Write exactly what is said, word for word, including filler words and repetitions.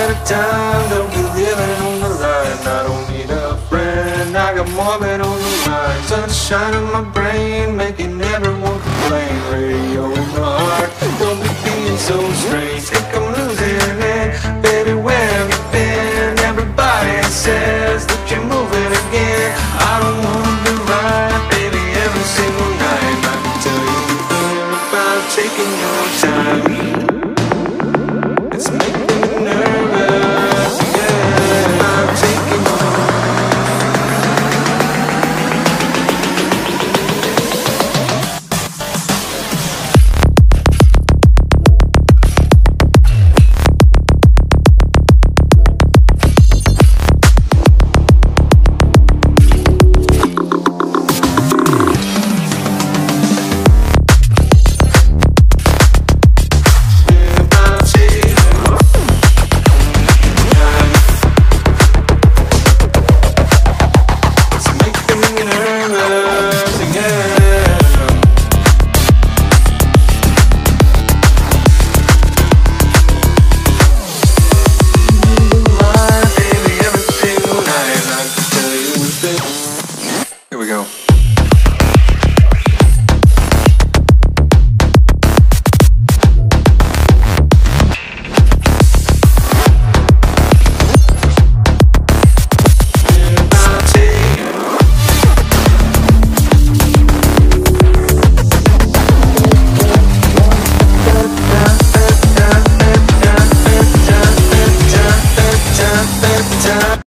at a time, don't be living on the line. I don't need a friend, I got morbid on the mind. Sunshine in my brain, making everyone complain. Radio in the heart,